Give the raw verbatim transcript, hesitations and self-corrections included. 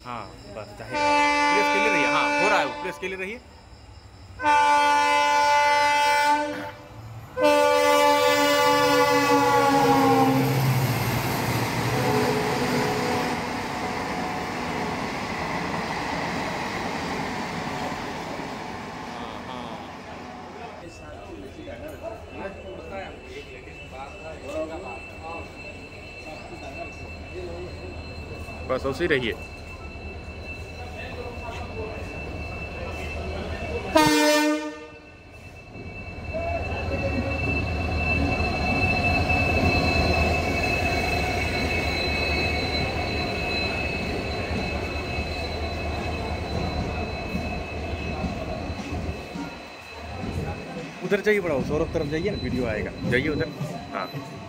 हाँ बस जाहिर है प्रेस के लिए रहिए। हाँ हो रहा है वो, प्रेस के लिए रहिए। बस उसी रहिए। उधर जाइए, बढ़ाओ सौरभ तरफ जाइए ना, वीडियो आएगा, जाइए उधर। हाँ